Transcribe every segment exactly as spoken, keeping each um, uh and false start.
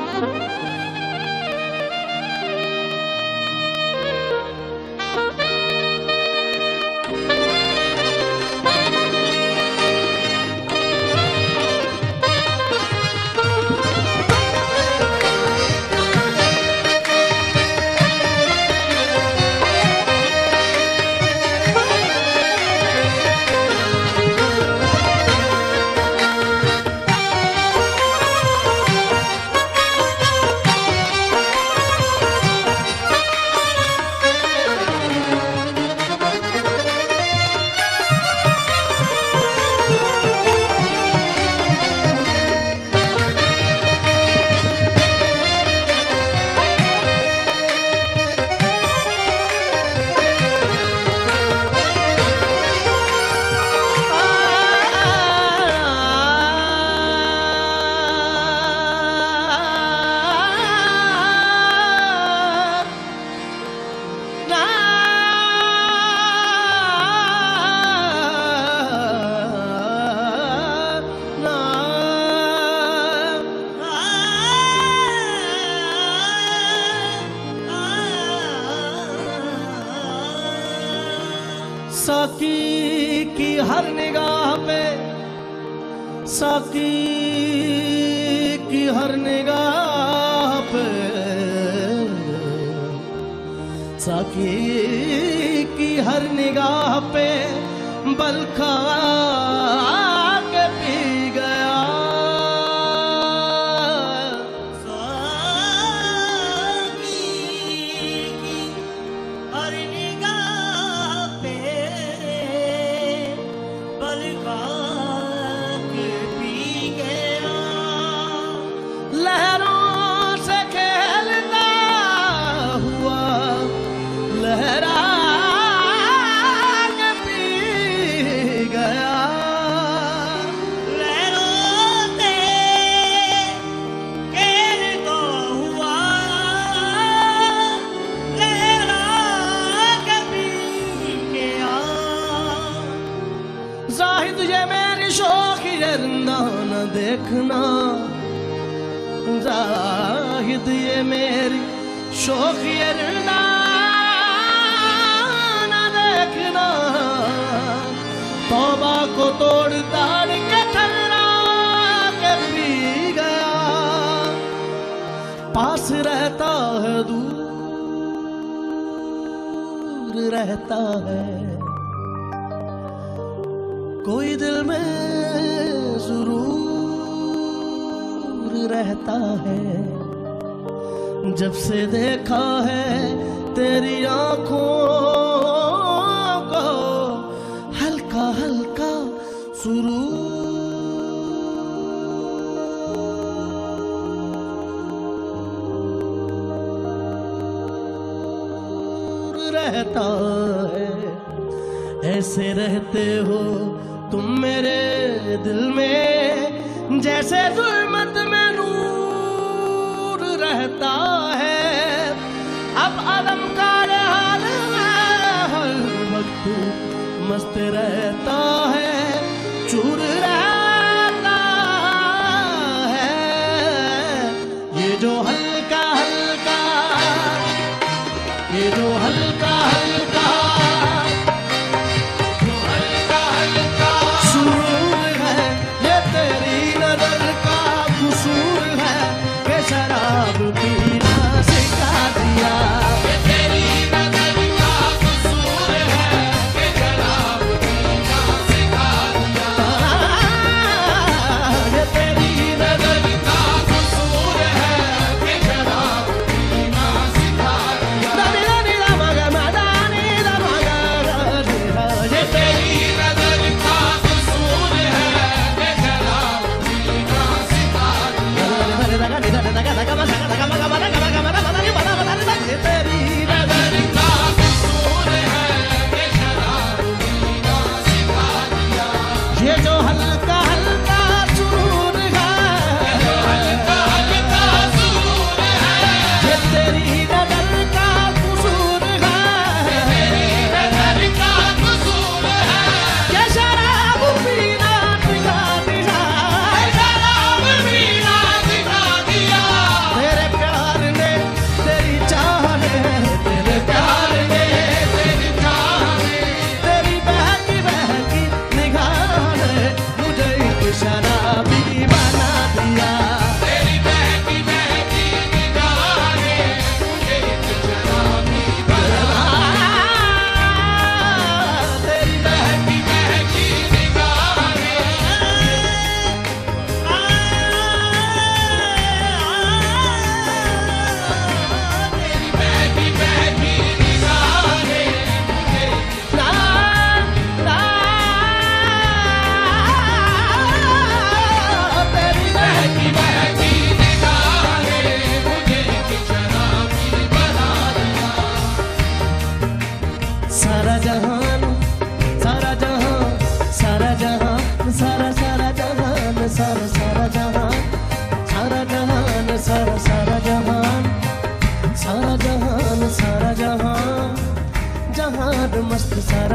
साकी की हर निगाह पे, साकी की हर निगाह पे, साकी की हर निगाह पे बल खा के पी गया। लहरों से खेलता हुआ लहरा के पी गया। लहरों से खेलता हुआ लहरा के पी गया। जाहिद ये मेरी शौक़ियत न देखना, जाहिद ये मेरी शौक़ियत ना देखना। तौबा को तोड़ ताड़ के ठहरा के पी गया। पास रहता है दूर रहता है, कोई दिल में सुरूर रहता है। जब से देखा है तेरी आंखों को हल्का हल्का सुरूर रहता है। ऐसे रहते हो तुम मेरे दिल में, जैसे जुल्मत में नूर रहता है। अब आलम का हाल हर वक्त मस्त रहता है, चूर रहता है। ये जो हल्का हल्का, ये जो हल्का हल्का शराब पीना सिखा दिया। ये तेरी नजर का कसूर है कि शराब पीना सिखा दिया। ये तेरी नजर का कसूर है कि शराब पीना सिखा दिया। ये तेरी नजर का कसूर है कि शराब पीना सिखा दिया।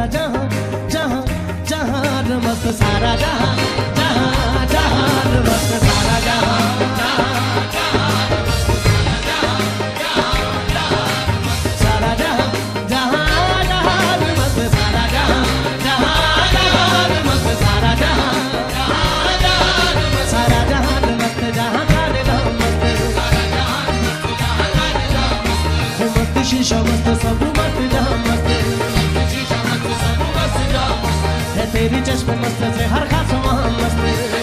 जहां जहां जहान मस्त सारा जहां जहां जहान मस्त सारा जहां सारा जहां जहां जहान मस्त सारा जहां जहां जहान मस्त सारा जहां सारा जहान मस्त जहां गाने दम मस्त मस्त शीशा मस्त सब मस्त जहां मस्त है तेरी चश्मे मस्त से हर खास वहाँ मस्त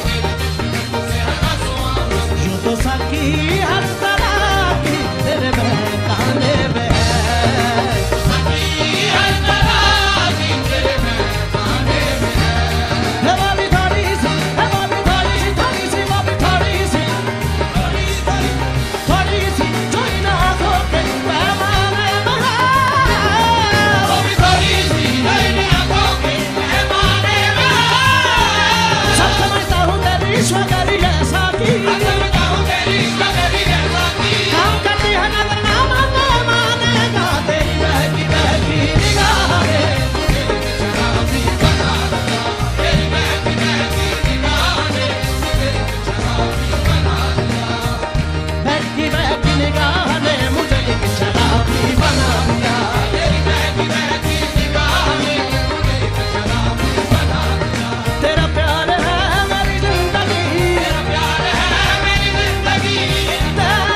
यूं तो साकी हर तरह की तेरे बहकाने में साकी हर तरह की तेरे बहकाने में है वो भी थोड़ी सी है वो भी थोड़ी सी थोड़ी सी वो भी थोड़ी सी थोड़ी सी थोड़ी सी जो इन आँखों के पैमाने में वो भी थोड़ी सी जो इन आँखों के पैमाने में सब समझता हूँ तेरी ईश्वरी ऐसा की समझता हूँ तेरी ईश्वरी ऐसा की काम करती है नजर ना माने मानेगा तेरी बहकी बहकी निगाहें शराबी बना दिया तेरी बहकी बहकी निगाहें शराबी बना दिया बहकी बहकी निगाहें मुझे एक शराबी बना दिया तेरी बहकी बहकी निगाहें मुझे एक शराबी बना दिया तेरा प्यार है मेरी जिंदगी तेरा प्यार है मेरी जिंदगी तेरा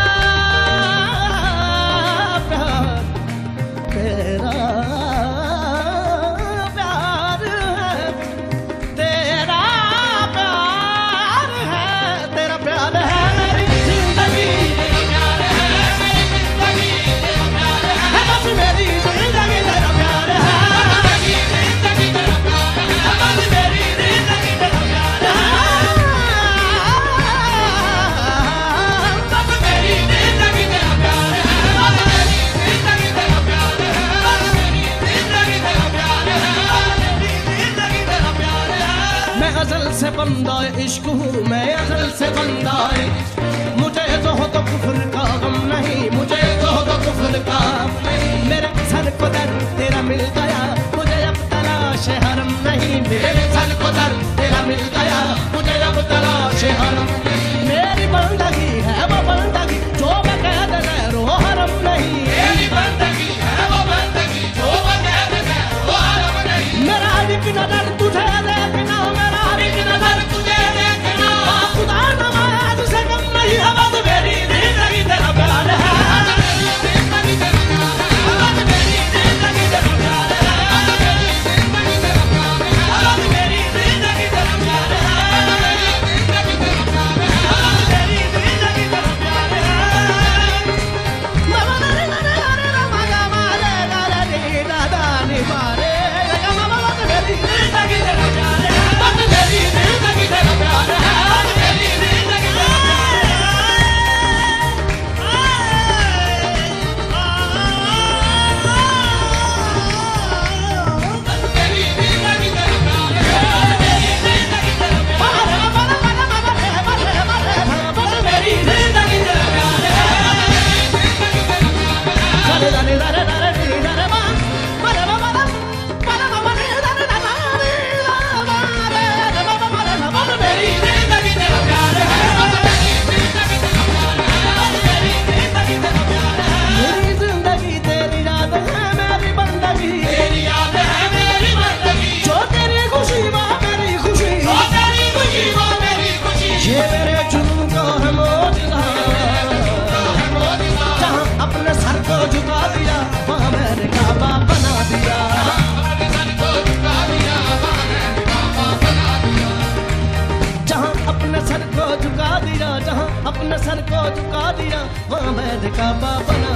प्यार तेरा प्यार है तेरा प्यार है तेरा प्यार है मेरी जिंदगी तेरा प्यार है मेरी जिंदगी तेरा प्यार है बस मेरी जिंदगी तेरा प्यार है मेरी जिंदगी तेरा प्यार है बस मेरी जिंदगी तेरा प्यार है बस मेरी जिंदगी तेरा प्यार है बस मेरी जिंदगी तेरा प्यार है बस मेरी जिंदगी तेरा प्यार है मेरी जिंदगी तेरा प्यार है मैं अज़ल से बंदा इश्क हूँ मैं अज़ल से बंदा मुझे तो हो तो कुफ्र का गम नहीं मुझे तो हो तो कुफ्र का मेरे सर को दर तेरा मिल गया मुझे अब तलाश हरम नहीं मेरे सर को दर तेरा मिल गया मुझे अब तलाश हरम मेरी बंदगी है वो बंदगी जो बकैद रो हरम नहीं मेरी बंदगी है वो बंदगी जो बकैद रो हरम नहीं मेरा एक नजर तुझे देखना मेरा एक नजर तुझे देखना खुदा नमाज से कम नहीं है बस मेरी जिंदगी तेरा प्यार है मेरी जिंदगी तेरा प्यार है बस मेरी जिंदगी तेरा प्यार है मेरी जिंदगी तेरा प्यार है बस मेरी जिंदगी तेरा प्यार है मेरी जिंदगी तेरा प्यार है बस मेरी जिंदगी तेरा प्यार है मामा रे रे रे रे मागा मारे रे रे दादा नी मारे मामा बस मेरी जिंदगी तेरा प्यार है बस मेरी जिंदगी तेरा प्यार है बस मेरी जिंदगी तेरा प्यार है मेरी जिंदगी तेरी याद है मेरी बंदगी तेरी याद है मेरी बंदगी जो तेरी खुशी वो मेरी खुशी जो तेरी खुशी वो मेरी खुशी ये मेरे जुनून को है मौजूदा जहाँ अपने सर को झुका दिया वहाँ मैंने काबा बना दिया जहाँ अपने सर को झुका दिया जहाँ अपने सर को झुका दिया वहाँ मैंने काबा बना